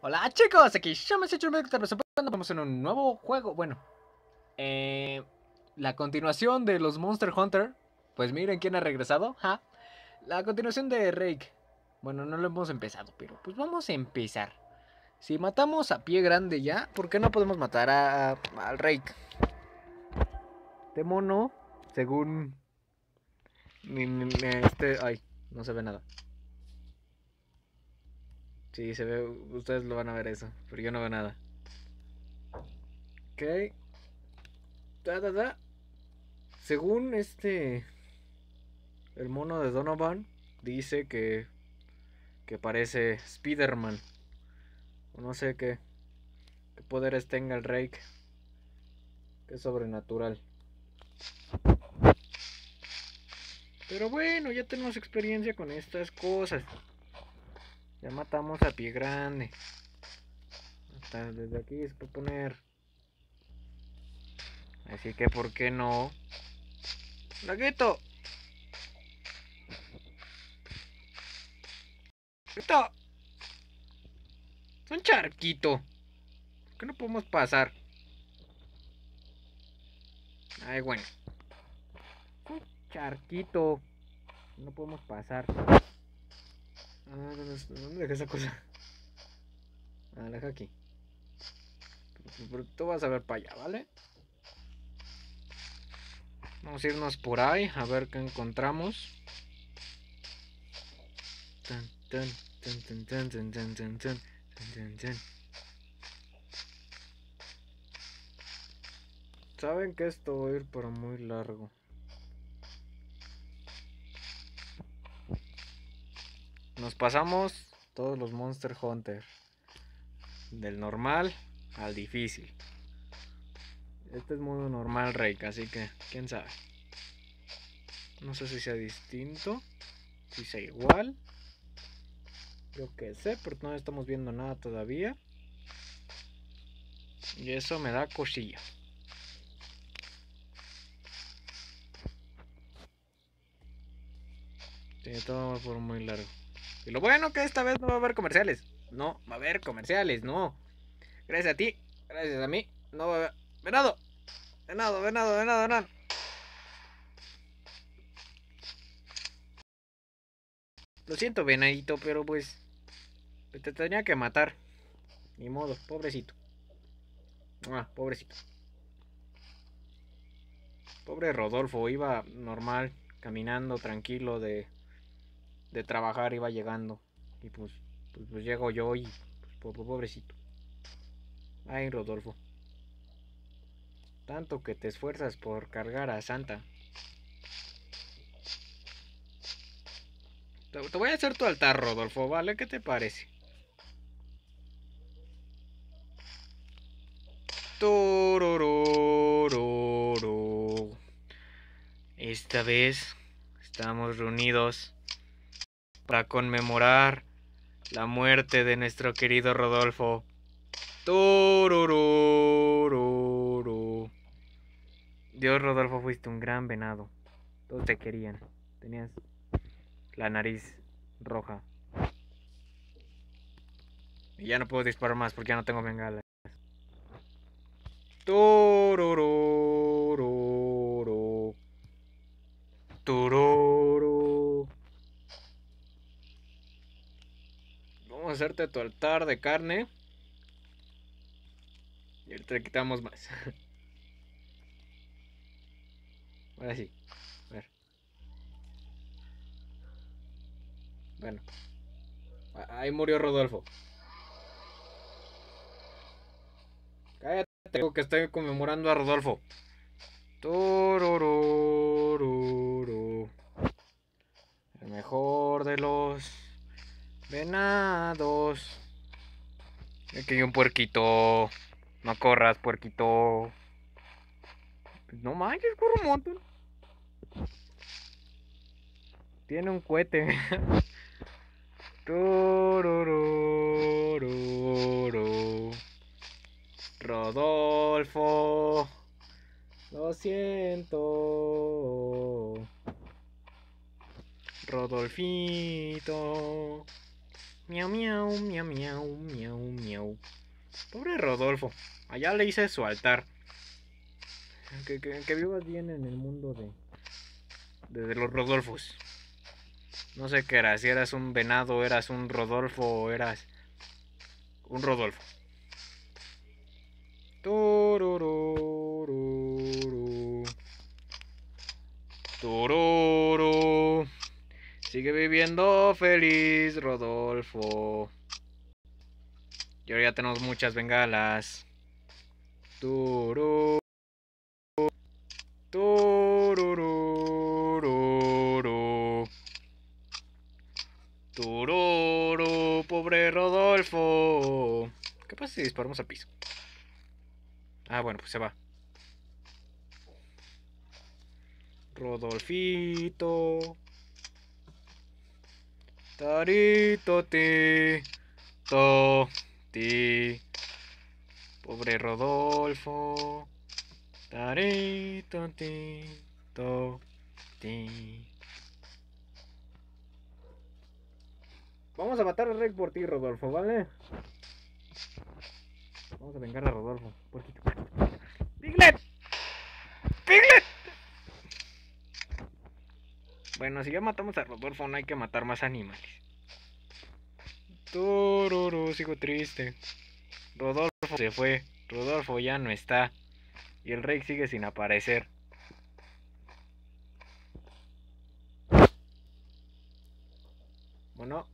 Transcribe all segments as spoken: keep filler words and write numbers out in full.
Hola chicos, aquí yo me he hecho estamos en un nuevo juego. Bueno, eh, la continuación de los Monster Hunter. Pues miren quién ha regresado. ¿ja? La continuación de Rake. Bueno, no lo hemos empezado, pero pues vamos a empezar. Si matamos a Pie Grande ya, ¿por qué no podemos matar a, a- al Rake? Este mono, según mi, mi- mi- este, ay, no se ve nada. Sí, se ve, ustedes lo van a ver eso, pero yo no veo nada. Ok. Da, da, da. Según este, el mono de Donovan dice que, que parece Spider-Man. O no sé qué, qué poderes tenga el Rake. Que es sobrenatural. Pero bueno, ya tenemos experiencia con estas cosas. Ya matamos a Pie Grande. Hasta desde aquí se puede poner. Así que, ¿por qué no? ¡Laguito! ¡Laguito! ¡Es un charquito! ¿Por qué no podemos pasar? Ay, bueno. Un charquito. No podemos pasar. Ah, ¿dónde, dónde dejé esa cosa? Ah, la dejé aquí. Pero, pero tú vas a ver para allá, ¿vale? Vamos a irnos por ahí a ver qué encontramos. Tan, tan, tan, tan, tan, tan, tan, tan, tan, tan, tan. Saben que esto va a ir para muy largo. Nos pasamos todos los Monster Hunter. Del normal al difícil. Este es modo normal, Rake, así que quién sabe. No sé si sea distinto. Si sea igual. Yo que sé, porque no estamos viendo nada todavía. Y eso me da cosilla. Sí, todo va por muy largo. Y lo bueno que esta vez no va a haber comerciales. No, va a haber comerciales, no. Gracias a ti, gracias a mí, no va a haber... ¡Venado! ¡Venado, venado, venado, venado! Lo siento, venadito, pero pues... Te tenía que matar. Ni modo, pobrecito. Ah, pobrecito. Pobre Rodolfo, iba normal, caminando tranquilo de, de trabajar, iba llegando. Y pues, pues, pues llego yo y pues, pobrecito. Ay, Rodolfo. Tanto que te esfuerzas por cargar a Santa. Te, te voy a hacer tu altar, Rodolfo, ¿vale? ¿Qué te parece? Tururururu. Esta vez estamos reunidos para conmemorar la muerte de nuestro querido Rodolfo. Tururururu. Dios, Rodolfo, fuiste un gran venado. Todos te querían. Tenías la nariz roja. Y ya no puedo disparar más porque ya no tengo bengala. Tururururu. Tururu. Vamos a hacerte tu altar de carne. Y ahorita le quitamos más. Ahora sí. A ver. Bueno. Ahí murió Rodolfo. Cállate, digo que estoy conmemorando a Rodolfo. Tururururu. El mejor de los venados. Aquí hay un puerquito. No corras, puerquito. No manches, corro un montón. Tiene un cohete. Tururururu. Rodolfo. Lo siento. Rodolfito. Miau, miau, miau, miau, miau, miau. Pobre Rodolfo. Allá le hice su altar. Que, que, que vivas bien en el mundo de, de, de los Rodolfos. No sé qué eras. Si eras un venado, eras un Rodolfo o eras un Rodolfo. Turururu. Tururu. Sigue viviendo feliz, Rodolfo. Y ahora ya tenemos muchas bengalas. Tururu. Turururu. Tururu. Pobre Rodolfo. ¿Qué pasa si disparamos al piso? Ah, bueno, pues se va. Rodolfito. Tarito ti. To. Ti. Pobre Rodolfo. Tarito ti. To. Ti. Vamos a matar a Rex por ti, Rodolfo, ¿vale? Vamos a vengar a Rodolfo. ¡Piglet! ¡Piglet! Bueno, si ya matamos a Rodolfo, no hay que matar más animales. Tururu, sigo triste. Rodolfo se fue. Rodolfo ya no está. Y el Rex sigue sin aparecer. Bueno.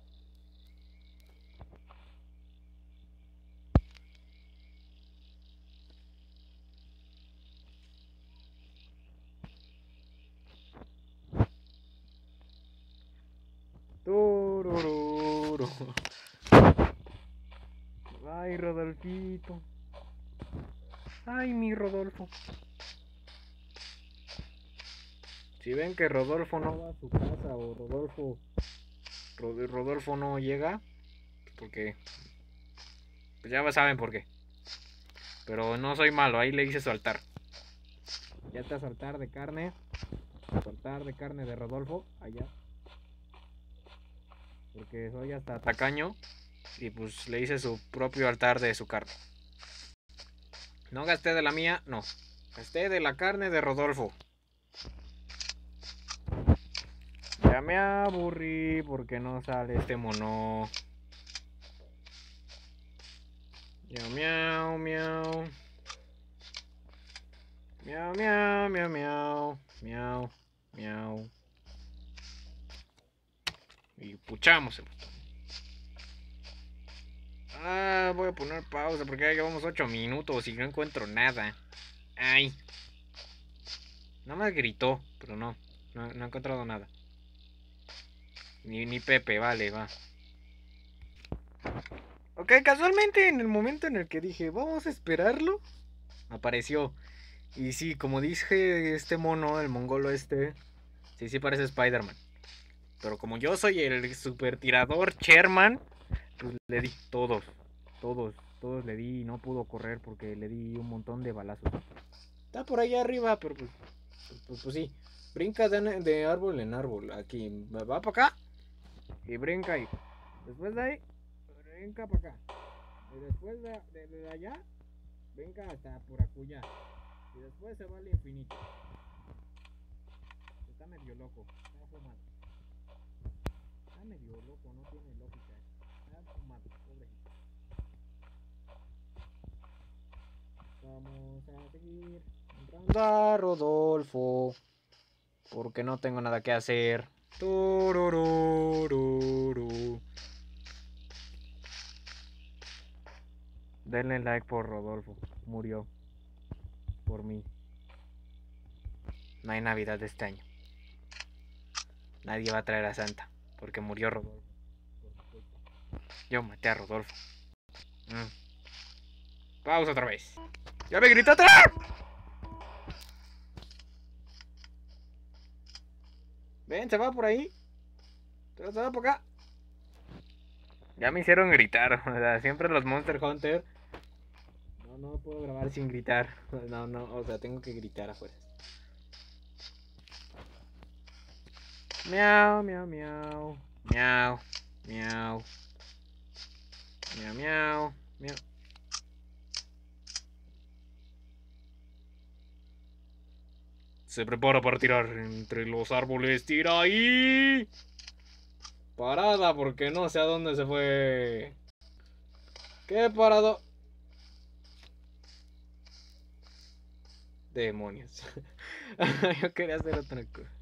Turururu. Ay, Rodolfito. Ay, mi Rodolfo. Si ven que Rodolfo no va a su casa o Rodolfo Rodolfo no llega, porque pues ya saben por qué. Pero no soy malo, ahí le hice su altar. Ya está su altar de carne. Su altar de carne de Rodolfo, allá. Porque soy hasta tacaño. Y pues le hice su propio altar de su carne. No gasté de la mía, no. Gasté de la carne de Rodolfo. Ya me aburrí porque no sale este mono. Miau, miau, miau. Miau, miau, miau, miau. Miau, miau. Y puchamos el botón. Ah, voy a poner pausa porque ya llevamos ocho minutos y no encuentro nada. Ay. Nada más gritó, pero no. No, no he encontrado nada. Ni, ni Pepe, vale, va. Ok, casualmente en el momento en el que dije, vamos a esperarlo, apareció. Y sí, como dije, este mono, el mongolo este, sí, sí parece Spider-Man. Pero como yo soy el super tirador Sherman, pues le di todos, todos, todos le di y no pudo correr porque le di un montón de balazos. Está por allá arriba, pero pues, pues, pues, pues sí, brinca de, de árbol en árbol. Aquí, va para acá y brinca ahí. Después de ahí, brinca para acá. Y después de, de, de allá, brinca hasta por acullá. Y después se va al infinito. Está medio loco, está fumado. Está medio loco, no tiene lógica. Está fumado, pobrecito. Vamos a seguir entrando a Rodolfo. Porque no tengo nada que hacer. Tururururu. Denle like por Rodolfo. Murió. Por mí. No hay Navidad de este año. Nadie va a traer a Santa. Porque murió Rodolfo. Yo maté a Rodolfo. Mm. Pausa otra vez. ¡Ya me gritó atrás! Ven, se va por ahí. Se va por acá. Ya me hicieron gritar. O sea, siempre los Monster Hunter. No, no puedo grabar sin gritar. No, no, o sea, tengo que gritar afuera. Miau, miau, miau. Miau, miau. Miau, miau, miau. Se prepara para tirar entre los árboles. ¡Tira ahí! Parada, porque no sé a dónde se fue. ¿Qué parado? Demonios. Yo quería hacer otra cosa.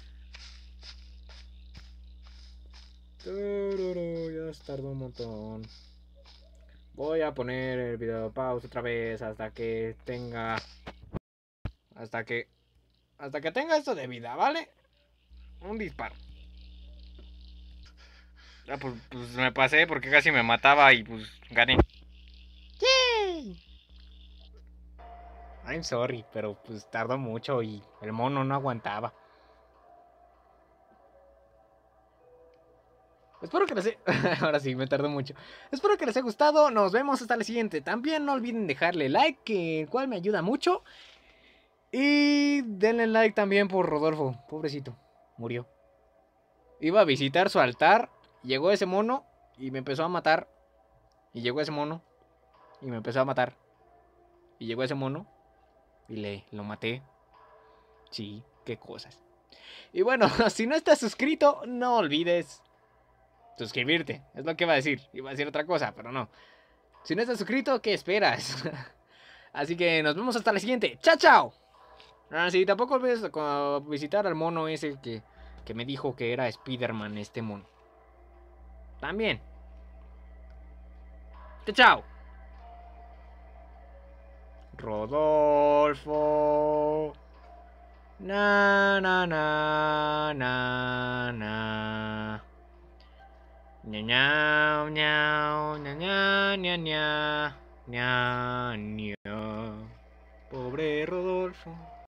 Ya se tardó un montón. Voy a poner el video pausa otra vez hasta que tenga. Hasta que. Hasta que tenga esto de vida, ¿vale? Un disparo. Ah, pues, pues me pasé porque casi me mataba y pues gané. ¡Yay! I'm sorry, pero pues tardó mucho y el mono no aguantaba. Espero que les haya... Ahora sí, me tardó mucho. Espero que les haya gustado. Nos vemos hasta la siguiente. También no olviden dejarle like, que el cual me ayuda mucho. Y denle like también por Rodolfo. Pobrecito, murió. Iba a visitar su altar. Llegó ese mono y me empezó a matar. Y llegó ese mono y me empezó a matar. Y llegó ese mono y le lo maté. Sí, qué cosas. Y bueno, si no estás suscrito, no olvides suscribirte. Es lo que iba a decir. Iba a decir otra cosa, pero no. Si no estás suscrito, ¿qué esperas? Así que nos vemos hasta la siguiente. ¡Chao, chao! Ah, sí, tampoco olvides visitar al mono ese que, que me dijo que era Spider-Man, este mono. También. ¡Chao, chao! Rodolfo. Na, na, na, na, na. Ña, ña, ña, ña, ña, ña, ña, ña, ña. Pobre Rodolfo.